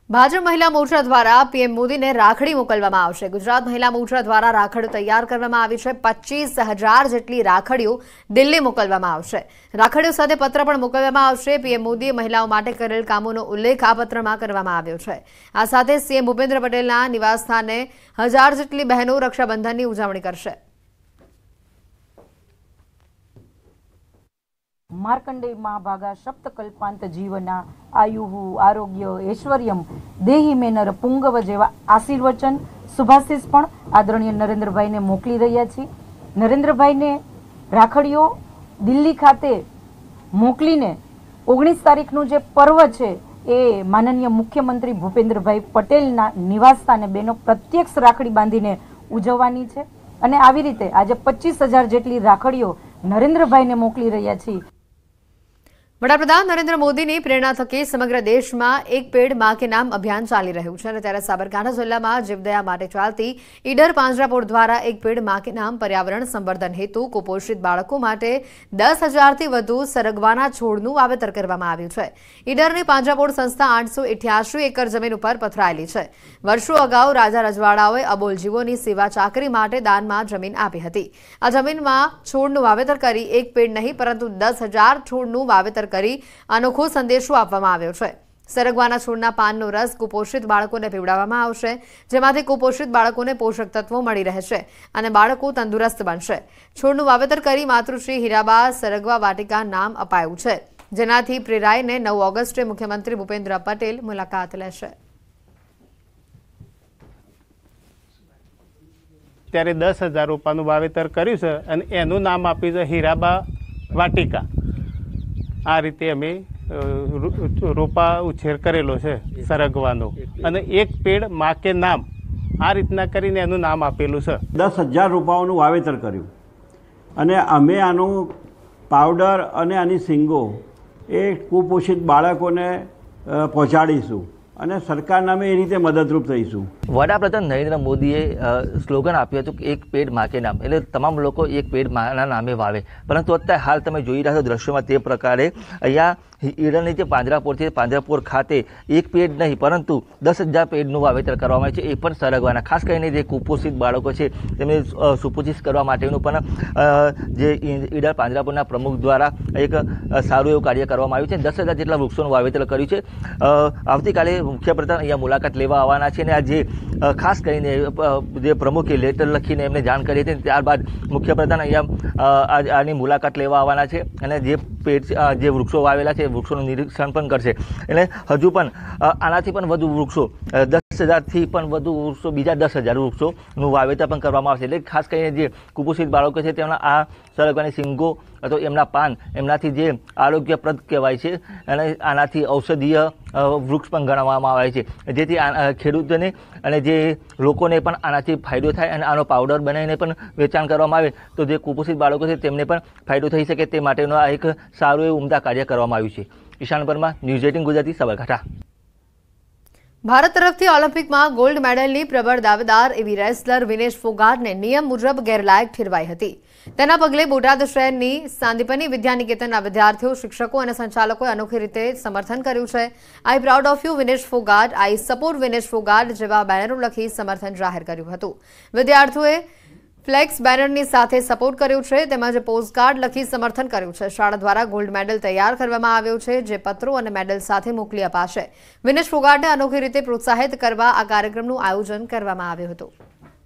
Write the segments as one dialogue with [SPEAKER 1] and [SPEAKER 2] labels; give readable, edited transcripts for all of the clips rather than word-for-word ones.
[SPEAKER 1] ભાજપ મહિલા મોરચા દ્વારા પીએમ મોદીને રાખડી મોકલવામાં આવશે। ગુજરાત મહિલા મોરચા દ્વારા રાખડીઓ તૈયાર કરવામાં આવી છે। 25,000 જેટલી રાખડીઓ દિલ્હી મોકલવામાં આવશે। રાખડીઓ સાથે પત્ર પણ મોકલવામાં આવશે। પીએમ મોદીએ મહિલાઓ માટે કરેલ કામોનો ઉલ્લેખ આ પત્રમાં કરવામાં આવ્યો છે। આ સાથે સીએમ ભૂપેન્દ્ર પટેલના નિવાસસ્થાને 1000 જેટલી બહેનો રક્ષાબંધનની ઉજવણી કરશે।
[SPEAKER 2] मार्कंडेय महाभागा सप्तकल्पांत जीवना आयुः आरोग्य ऐश्वर्यम देहि में नर पुंगव जेवा आशीर्वचन शुभाशीष पण आदरणीय नरेन्द्रभाई ने मोकली रह्या छे। नरेन्द्रभाई ने राखड़ीओ दिल्ली खाते मोकलीने 19 तारीखनु जे पर्व छे ए माननीय मुख्यमंत्री भूपेन्द्रभाई पटेलना निवासस्थाने बेनो प्रत्यक्ष राखड़ी बांधीने उजववानी छे अने आवी रीते आज 25,000 जेटली राखड़ीओ नरेन्द्रभाई ने मोकली रह्या छे।
[SPEAKER 1] वडाप्रधान नरेन्द्र मोदी प्रेरणा थकी समग्र देश में एक पेड़ मां के नाम अभियान चाली रह्यु छे। त्यारे साबरकांठा जिल्ला में जीवदया माटे चालती ईडर પાંજરાપોળ द्वारा एक पेड़ मां के नाम पर्यावरण संवर्धन हेतु कुपोषित बाळको माटे 10,000 थी वधु सरगवाना छोडनुं वावेतर करवामां आव्युं छे। ईडरनी પાંજરાપોળ संस्था 888 एकड़ जमीन पर पथरायेली छे। वर्षो अगाऊ राजा रजवाड़ाओए अबोल जीवोनी सेवा चाकरी माटे दानमां जमीन आपी हती। आ जमीनमां छोडनुं वावेतर करी एक पेड़ नहीं परंतु 10,000 छोडनुं वावेतर કરી અનોખો સંદેશો આપવામાં આવ્યો છે। સરગવાના છોડના પાનનો રસ કુપોષિત બાળકોને પીવડાવવામાં આવશે, જેમાંથી કુપોષિત બાળકોને પોષક તત્વો મળી રહેશે અને બાળકો તંદુરસ્ત બનશે। છોડનું વાવેતર કરી માતૃશ્રી હીરાબા સરગવા વાટિકા નામ અપાયું છે, જેનાથી પ્રેરાઈને 9 ઓગસ્ટે મુખ્યમંત્રી ભૂપેન્દ્ર પટેલ મુલાકાત લેશે।
[SPEAKER 3] ત્યારે 10,000 રોપાનું વાવેતર કર્યું છે અને એનું નામ આપ્યું છે હીરાબા વાટિકા। आ रीते अमे रोपा उछेर करेलो छे सरगवानो अने एक पेड़ मां के नाम आ रीतना करीने एनुं नाम आपेलुं छे।
[SPEAKER 4] 10,000 रोपाओनुं वावेतर कर्युं अने अमे आनो पाउडर अने आनी सींगो ए कुपोषित बाळकोने पहोंचाडीशुं અને સરકારના અમે એ રીતે મદદરૂપ થઈશું।
[SPEAKER 5] વડાપ્રધાન નરેન્દ્ર મોદીએ સ્લોગન આપ્યું હતું કે એક પેડ માં કે નામ, એટલે તમામ લોકો એક પેડ માના નામે વાવે, પરંતુ અત્યારે હાલ તમે જોઈ રહ્યા છો દ્રશ્યોમાં તે પ્રકારે અહીંયા ઈડરની જે પાંજરાપોળ છે, પાંજરાપોળ ખાતે એક પેડ નહીં પરંતુ 10,000 પેડનું વાવેતર કરવામાં આવે છે, એ પણ સરગવાના। ખાસ કરીને જે કુપોષિત બાળકો છે તેમને સુપોષિત કરવા માટેનું પણ જે ઈડર પાંજરાપોળના પ્રમુખ દ્વારા એક સારું એવું કાર્ય કરવામાં આવ્યું છે। 10,000 જેટલા વૃક્ષોનું વાવેતર કર્યું છે। આવતીકાલે મુખ્યપ્રધાન અહીંયા મુલાકાત લેવા આવવાના છે અને આ જે ખાસ કરીને જે પ્રમુખે લેટર લખીને એમને જાણ કરી હતી, ત્યારબાદ મુખ્યપ્રધાન અહીંયા આની મુલાકાત લેવા આવવાના છે અને જે પેડ જે વૃક્ષો વાવેલા છે વૃક્ષોનું નિરીક્ષણ પણ કરશે। એટલે હજુ પણ આનાથી પણ વધુ વૃક્ષો 10,000 થી પણ વધુ વૃક્ષો બીજા 10,000 વૃક્ષોનું વાવેતર પણ કરવામાં આવશે। એટલે ખાસ કરીને જે કુપોષિત બાળકો છે તેમના આ સરગવાની સિંગો અથવા એમના પાન એમનાથી જે આરોગ્યપ્રદ કહેવાય છે અને આનાથી ઔષધીય વૃક્ષ પણ ગણવામાં આવે છે, જેથી ખેડૂતોને અને જે લોકોને પણ આનાથી ફાયદો થાય અને આનો પાવડર બનાવીને પણ વેચાણ કરવામાં આવે તો જે કુપોષિત બાળકો છે તેમને પણ ફાયદો થઈ શકે તે માટેનો આ એક સારું એવું ઉમદા કાર્ય કરવામાં આવ્યું છે। ઈશાન પરમાર, ન્યૂઝ 18 ગુજરાતી, સાબરકાંઠા।
[SPEAKER 1] ભારત તરફથી ઓલિમ્પિકમાં ગોલ્ડ મેડલની પ્રબળ દાવેદાર એવી રેસલર વિનેશ ફોગાટને નિયમ મુજબ ગેરલાયક ઠેરવાઈ હતી। તેના પગલે બોટાદ શહેરની સાંદીપની વિદ્યાનિકેતનના વિદ્યાર્થીઓ, શિક્ષકો અને સંચાલકોએ અનોખી રીતે સમર્થન કર્યું છે। I proud of you Vinesh Phogat, I support Vinesh Phogat જેવા બેનરો લખી સમર્થન જાહેર કર્યું હતું। વિદ્યાર્થીઓએ ફ્લેક્સ બેનરની સાથે સપોર્ટ કર્યો છે તેમજ પોસ્ટકાર્ડ લખી સમર્થન કર્યું છે। શાળા દ્વારા ગોલ્ડ મેડલ તૈયાર કરવામાં આવ્યો છે, જે પત્રો અને મેડલ સાથે મોકલી અપાશે। વિનેશ ફોગાટને અનોખી રીતે પ્રોત્સાહિત કરવા આ કાર્યક્રમનું આયોજન કરવામાં આવ્યું હતું।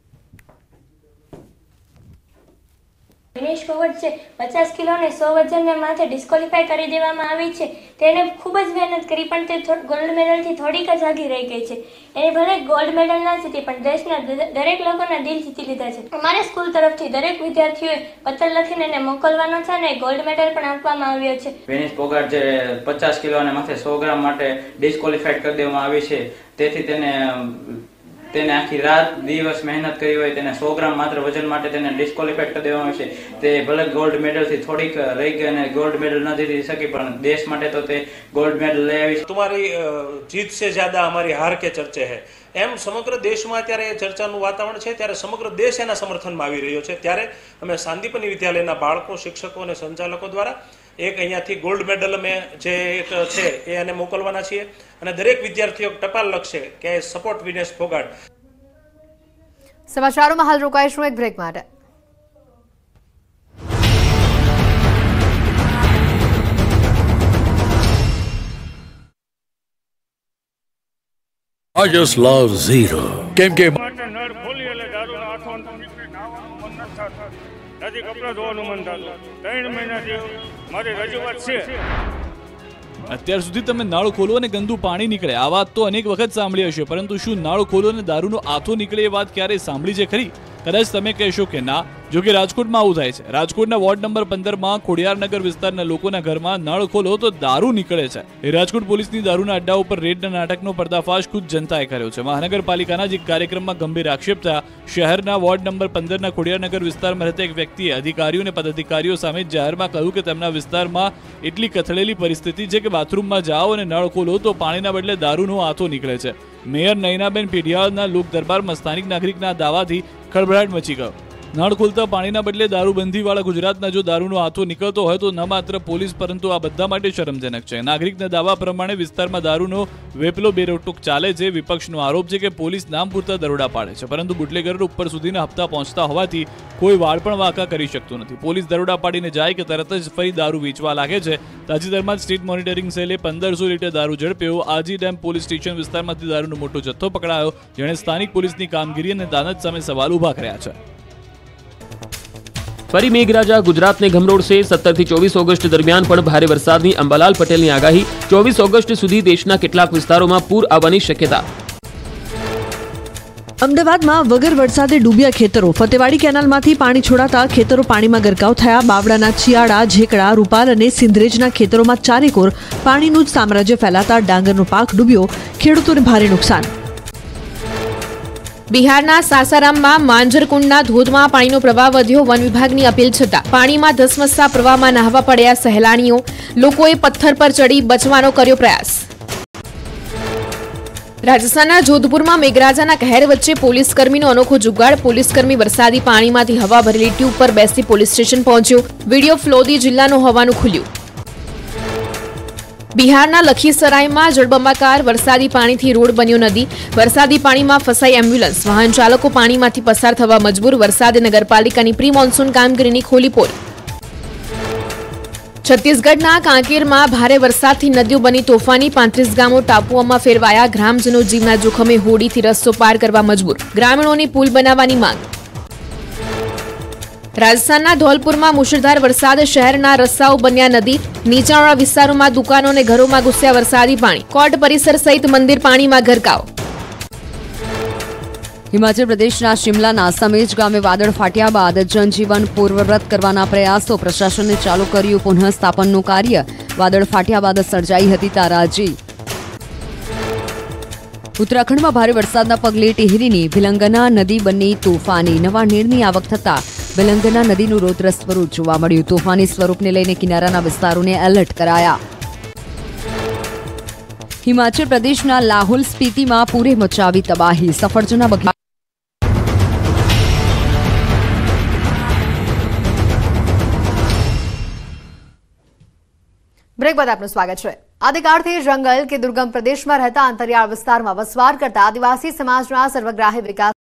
[SPEAKER 6] વિનેશ ફોગાટ છે 50 કિલો અને 100 વજનને માથે ડિસ્કોલિફાય કરી દેવામાં આવી છે। તેને ખૂબ જ મહેનત કરી પણ તે ગોલ્ડ મેડલથી થોડીક જ આગી રહી ગઈ છે। એને ભલે ગોલ્ડ મેડલ ના જીતી પણ દેશના દરેક લોકોના દિલ જીતી લીધા છે। અમારી સ્કૂલ તરફથી દરેક વિદ્યાર્થીઓએ પત્ર લખીને એને મોકલવાનો છે અને ગોલ્ડ મેડલ પણ આપવામાં આવ્યો છે।
[SPEAKER 7] વિનેશ ફોગાટ જે 50 કિલો અને માથે 100 ગ્રામ માટે ડિસ્કોલિફાઈડ કરી દેવામાં આવી છે, તેથી તેને આખી રાત દિવસ મહેનત કરી હોય, તેને 100 ગ્રામ માત્ર વજન માટે તેને ડિસ્કોલિફાઈડ કરી દેવામાં આવે છે। તે ભલે ગોલ્ડ મેડલથી થોડીક રહી ગઈ અને ગોલ્ડ મેડલ ન જીતી શકી પણ દેશ માટે તો તે ગોલ્ડ મેડલ લઈ આવી।
[SPEAKER 8] તમારી જીત से ज्यादा हमारी हार के चर्चे है એમ સમગ્ર દેશમાં અત્યારે ચર્ચાનું વાતાવરણ છે, ત્યારે સમગ્ર દેશ એના સમર્થનમાં આવી રહ્યો છે। ત્યારે અમે સાંદીપની વિદ્યાલયના બાળકો, શિક્ષકો અને સંચાલકો દ્વારા એક અહીંયાથી ગોલ્ડ મેડલ અમે જે એક છે એ એને મોકલવાના છીએ અને દરેક વિદ્યાર્થીઓ ટપાલ લખશે કે સપોર્ટ વિનેશ ફોગાટ.
[SPEAKER 1] સમાચારોમાં હાલ રોકાઈશું એક બ્રેક માટે.
[SPEAKER 9] I just love Zero. કેમ કે
[SPEAKER 10] નળ ખોલી એટલે દારૂનો આથો નીકળે, નાવાનું મન નથી થતું, નથી કપડાં ધોવાનું મન થતું. 3 મહિનાથી મારી રજૂઆત છે.
[SPEAKER 11] અત્યાર સુધી તમે નળ ખોલો અને ગંદુ પાણી નીકળે આ વાત તો અનેક વખત સાંભળી હશે, પરંતુ શું નળ ખોલો અને દારૂનો આથો નીકળે એ વાત ક્યારેય સાંભળી છે ખરી? કદાચ તમે કહેશો કે ના. જો કે રાજકોટમાં આવું થાય છે. રાજકોટના વોર્ડ નંબર 15માં ખોડિયારનગર વિસ્તારના લોકોના ઘરમાં નળ ખોલો તો દારૂ નીકળે છે. એ રાજકોટ પોલીસની દારૂના અડ્ડા ઉપર રેડના નાટકનો પર્દાફાશ ખુદ જનતાએ કર્યો છે. મહાનગરપાલિકાના જ એક કાર્યક્રમમાં ગંભીર આક્ષેપ થયા. શહેરના વોર્ડ નંબર 15ના ખોડિયારનગર વિસ્તારમાં રહેતા એક વ્યક્તિએ અધિકારીઓ અને પદાધિકારીઓ સામે જાહેરમાં કહ્યું કે તેમના વિસ્તારમાં એટલી કથળેલી પરિસ્થિતિ છે કે બાથરૂમમાં જાઓ અને નળ ખોલો તો પાણીના બદલે દારૂનો આથો નીકળે છે. મેયર નયનાબેન પીઢિયાળના લોક દરબારમાં સ્થાનિક નાગરિકના દાવાથી ખળભળાટ મચી ગયો. નળ ખોલતા પાણીના બદલે દારૂબંધીવાળા ગુજરાતના જો દારૂનો આથો નીકળતો હોય તો ન માત્ર પોલીસ પરંતુ આ બધા માટે શરમજનક છે. નાગરિકના દાવા પ્રમાણે વિસ્તારમાં દારૂનો વેપલો બેરોટુક ચાલે છે. વિપક્ષનો આરોપ છે કે પોલીસ નામ પૂરતા દરોડા પાડે છે, પરંતુ બુટલેગરો ઉપર સુધીના હપ્તા પહોંચતા હોવાથી કોઈ વાળ પણ વાંકા કરી શકતું નથી. પોલીસ દરોડા પાડીને જાય કે તરત જ ફરી દારૂ વેચવા લાગે છે. તાજેતરમાં જ સ્ટેટ મોનિટરિંગ સેલે 1500 લીટર દારૂ ઝડપ્યો. આજી ડેમ પોલીસ સ્ટેશન વિસ્તારમાંથી દારૂનો મોટો જથ્થો પકડાયો, જેણે સ્થાનિક પોલીસની કામગીરી અને દાનત સામે સવાલ ઉભા કર્યા છે.
[SPEAKER 12] ફરી મેઘરાજા ગુજરાતને ગમરોડશે. 17 થી 24 ઓગસ્ટ દરમિયાન પણ ભારે વરસાદની અંબાલાલ પટેલની આગાહી. 24 ઓગસ્ટ સુધી દેશના કેટલાક વિસ્તારોમાં પૂર આવવાની શક્યતા.
[SPEAKER 13] અમદાવાદમાં વગર વરસાદે ડૂબ્યા ખેતરો. ફતેવાડી કેનાલમાંથી પાણી છોડાતા ખેતરો પાણીમાં ગરકાવ થયા. બાવળાના ચિયાડા, ઝેકડા, રૂપાલ અને સિંધરેજના ખેતરોમાં ચારેકોર પાણીનું જ સામ્રાજ્ય ફેલાતા ડાંગરનો પાક ડૂબ્યો. ખેડૂતોને ભારે નુકસાન.
[SPEAKER 14] બિહારના સાસારામમાં માંજરકુંડના ધોધમાં પાણીનો પ્રવાહ વધ્યો. વન વિભાગની અપીલ છતાં પાણીમાં ધસમસતા પ્રવાહમાં નહાવા પડ્યા સહેલાણીઓ. લોકોએ પથ્થર પર ચડી બચવાનો કર્યો પ્રયાસ. રાજસ્થાનના જોધપુરમાં મેઘરાજાના કહેર વચ્ચે પોલીસકર્મીનો અનોખો જુગાડ. પોલીસકર્મી વરસાદી પાણીમાંથી હવા ભરેલી ટ્યુબ પર બેસી પોલીસ સ્ટેશન પહોંચ્યો. વિડીયો ફ્લોદી જિલ્લાનો હોવાનું ખુલ્યું. બિહારના લખીસરાયમાં જળબંબાકાર વરસાદી પાણીથી રોડ બન્યો નદી. વરસાદી પાણીમાં ફસાઈ એમ્બ્યુલન્સ. વાહન ચાલકો પાણીમાંથી પસાર થવા મજબૂર. વરસાદે નગરપાલિકાની પ્રી મોન્સૂન કામગીરીની ખોલી પોલ. છત્તીસગઢના કાંકેરમાં ભારે વરસાદથી નદીઓ બની તોફાની. 35 ગામો ટાપુઓમાં ફેરવાયા. ગ્રામજનો જીવના જોખમે હોડીથી રસ્તો પાર કરવા મજબૂર. ગ્રામીણોની પુલ બનાવવાની માંગ. રાજસ્થાનના ધોલપુરમાં મુશળધાર વરસાદ. શહેરના રસ્તાઓ બન્યા નદી. નીચાણવાળા વિસ્તારોમાં દુકાનો અને ઘરોમાં ઘૂસ્યા વરસાદી પાણી. કોર્ટ પરિસર સહિત મંદિર પાણીમાં ગરકાવ.
[SPEAKER 13] હિમાચલ પ્રદેશના શિમલાના સમેજ ગામે વાદળ ફાટ્યા બાદ જનજીવન પૂર્વવત કરવાના પ્રયાસો. પ્રશાસને ચાલુ કર્યું પુનઃસ્થાપનનું કાર્ય. વાદળ ફાટ્યા બાદ સર્જાઈ હતી તારાજી. ઉત્તરાખંડમાં ભારે વરસાદના પગલે ટેહરીની ભિલંગના નદી બની તોફાની. નવા નીરની આવક થતા ભિલંગના નદીનું રૌદ્ર સ્વરૂપ જોવા મળ્યું. તોફાની સ્વરૂપને લઈને કિનારાના વિસ્તારોને એલર્ટ કરાયા. હિમાચલ પ્રદેશના લાહોલ સ્પીતિમાં પૂરે મચાવી તબાહી. સફરજનના બગીચા.
[SPEAKER 1] બ્રેક બાદ આપનું સ્વાગત છે. આદિકાળથી જંગલ કે દુર્ગમ પ્રદેશમાં રહેતા અંતરિયાળ વિસ્તારમાં વસવાટ કરતા આદિવાસી સમાજના સર્વગ્રાહી વિકાસ